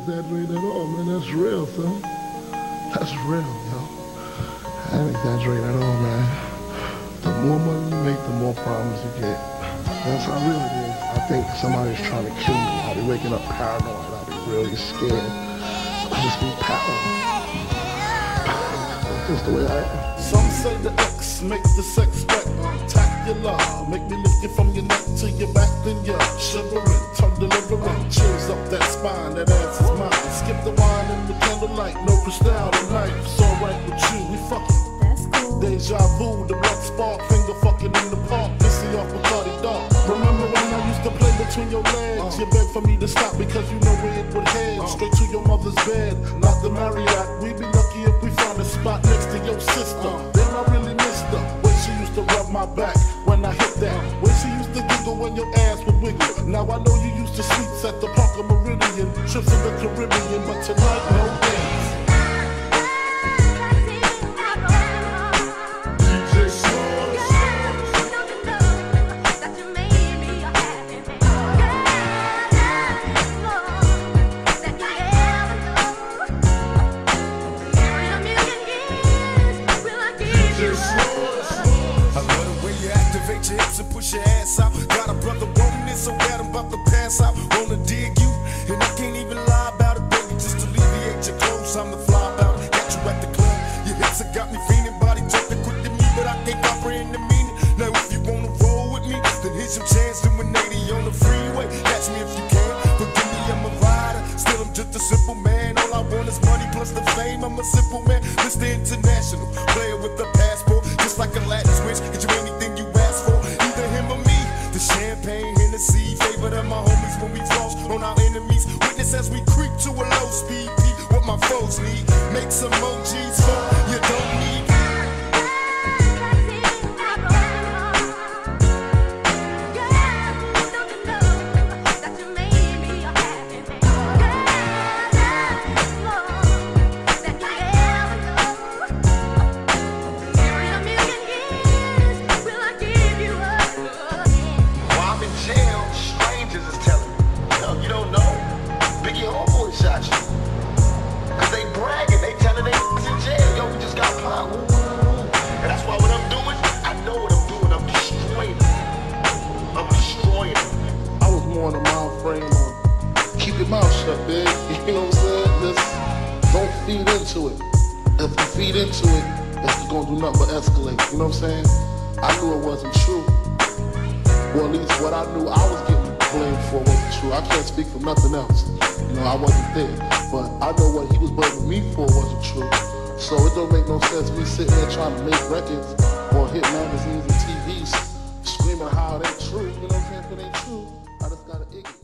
exaggerate at all, man. That's real, son. That's real, yo. I ain't exaggerate at all, man. The more money you make, the more problems you get. That's how real it is. I think somebody's trying to kill me. I'll be waking up paranoid. I'll be really scared. I'll just be paranoid. That's just the way I am. Some say the X make the sex spectacular. Make me lift you from your neck to your back, then you're shivering, tongue delivering, chills up that spine, that ass is mine. Skip the wine and the candlelight, no crystal tonight. It's alright with you, we fucking. That's cool. Deja vu, the blood spark, finger fucking in the park, pissy off Bacardi Dark. Remember when I used to play between your legs? You begged for me to stop because you know where it would head. Straight to your mother's bed, not the Marriott. We'd be lucky if we found a spot next to your sister. Then I really missed her when she used to rub my back when I hit that. When she used to giggle when your ass would wiggle. Now I know you used to sleeps at the Park of Meridian, trips in the Caribbean, but tonight no dance. And push your ass out. Got a brother wanting it so bad I'm about to pass out. Wanna dig you, and I can't even lie about it, baby. Just alleviate your clothes, I'm the fly about it. Got you at the club, your hips have got me feeling. Body talking quick to me, but I can't comprehend the meaning. Now if you wanna roll with me, then here's your chance to 180 on the freeway. Catch me if you can, forgive me, I'm a rider. Still I'm just a simple man, all I want is money plus the fame. I'm a simple man, Mr. International, player with a passport, just like a Latin switch. Get you anything you ask for, either him or me. The champagne, Hennessy, favorite of my homies when we floss on our enemies. Witness as we creep to a low speed beat. What my foes need, make some emojis for you don't need. Keep your mouth shut, big. You know what I'm saying? Just don't feed into it. If you feed into it, it's gonna do nothing but escalate. You know what I'm saying? I knew it wasn't true. Well, at least what I knew I was getting blamed for wasn't true. I can't speak for nothing else. You know, I wasn't there. But I know what he was blaming me for wasn't true. So it don't make no sense me sitting there trying to make records or hit magazines and TVs screaming how it ain't true. You know what I'm saying? If it ain't true, I just gotta ignore it.